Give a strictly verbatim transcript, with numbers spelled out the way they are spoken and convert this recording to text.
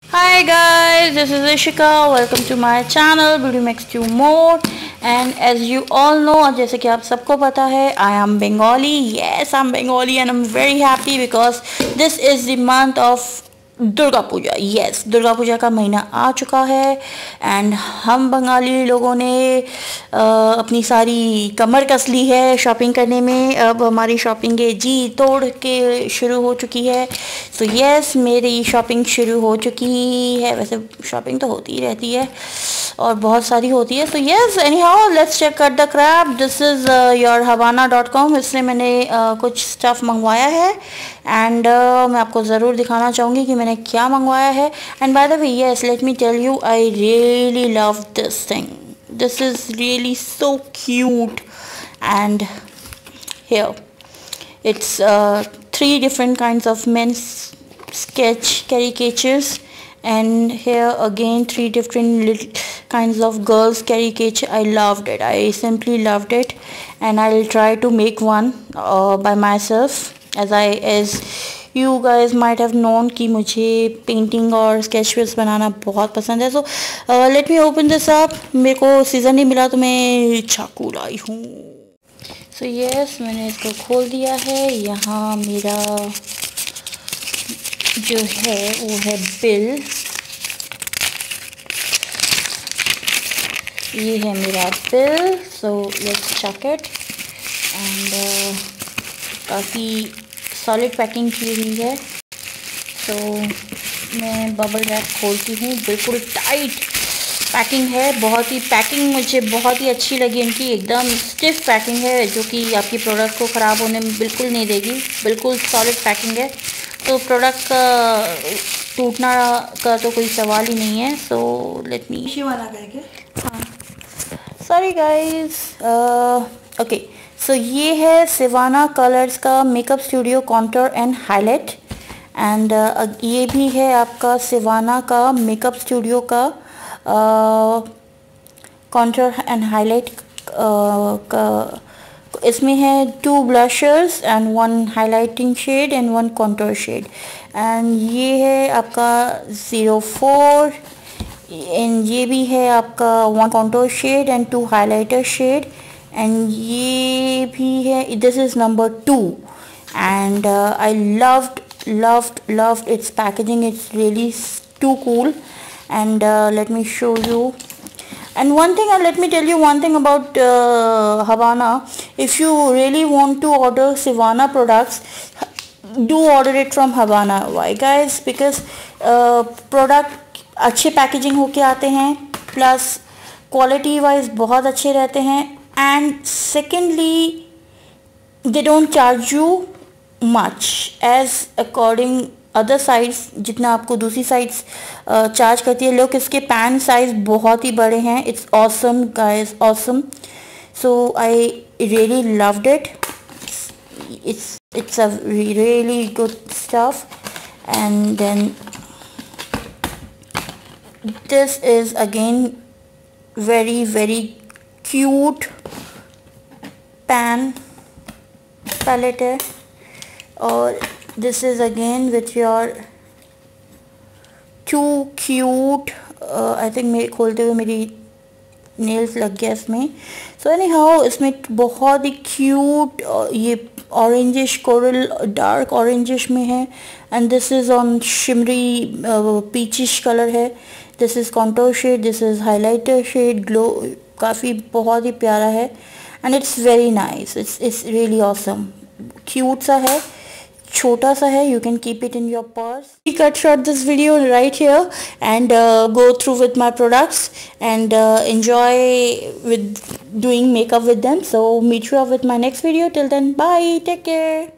Hi guys, this is Ishika. Welcome to my channel Beauty Makes You More. And as you all know, जैसे कि आप सबको पता है, I am Bengali. Yes, I'm Bengali and I'm very happy because this is the month of Durga Puja. Yes, Durga Puja का महीना आ चुका है एंड हम बंगाली लोगों ने आ, अपनी सारी कमर कस ली है शॉपिंग करने में. अब हमारी शॉपिंग जी तोड़ के शुरू हो चुकी है. सो so, यस, मेरी शॉपिंग शुरू हो चुकी है. वैसे शॉपिंग तो होती ही रहती है और बहुत सारी होती है. So yes, anyhow let's check out the crap. This is your Havana dot com. इससे मैंने uh, कुछ स्टफ़ मंगवाया है एंड uh, मैं आपको ज़रूर दिखाना चाहूँगी कि मैंने क्या मंगवाया है. And by the way, yes, let me tell you, I really love this thing. This is really so cute and here it's uh, three different kinds of men's sketch caricatures, and here again three different little kinds of girls caricature. I loved it. I simply loved it, and I'll try to make one uh, by myself, as I as you guys might have known कि मुझे painting और sketches बनाना बहुत पसंद है. So let me open this up. मेरे को season नहीं मिला तो मैं चाकू लाई हूँ. सो so, यस yes, मैंने इसको खोल दिया है. यहाँ मेरा जो है वो है बिल. ये है मेरा bill. So let's check it. And काफ़ी सॉलिड पैकिंग की हुई है. सो so, मैं बबल रैप खोलती हूँ. बिल्कुल टाइट पैकिंग है. बहुत ही पैकिंग मुझे बहुत ही अच्छी लगी इनकी. एकदम स्टिफ पैकिंग है जो कि आपकी प्रोडक्ट को ख़राब होने में बिल्कुल नहीं देगी. बिल्कुल सॉलिड पैकिंग है, तो प्रोडक्ट का टूटना का तो कोई सवाल ही नहीं है. सो लेट मी इसी वाला करके. हाँ, सॉरी गाइस. ओके, सो ये है सिवाना कलर्स का makeup studio contour and highlight. And ये भी है आपका सिवाना का मेकअप स्टूडियो का कॉन्टोर एंड हाईलाइट का. इसमें है two blushers and one highlighting shade and one contour shade. And ये है आपका ज़ीरो फोर. एंड ये भी है आपका one contour shade and two highlighter shade. And ये भी है, this is number two. And I loved loved loved its packaging. It's really too cool. And uh, let me show you. And one thing, uh, let me tell you one thing about uh, Havana. If you really want to order Sivana products, do order it from Havana. Why guys? Because uh, product अच्छे packaging होके आते हैं, plus quality wise बहुत अच्छे रहते हैं. And secondly they don't charge you much as according other size जितना आपको दूसरी साइड्स चार्ज करती है. लोग इसके पैन साइज़ बहुत ही बड़े हैं. It's awesome guys, awesome. So I really loved it. It's it's a really good stuff. And then this is again very very cute pan palette है. और this is again with your too cute. uh, I think मेरे खोलते हुए मेरी nails लग गया इसमें. So any how इसमें बहुत ही क्यूट ये ऑरेंजिश कोरल डार्क ऑरेंजिश में है. And this is on shimmery peachish colour है. This is contour shade, this is highlighter shade. Glow काफ़ी बहुत ही प्यारा है. And it's very nice. It's it's really awesome. Cute सा है, छोटा सा है. you can keep it in your purse. We cut short this video right here and uh, go through with my products and uh, enjoy with doing makeup with them. So meet you up with my next video. Till then, bye, take care.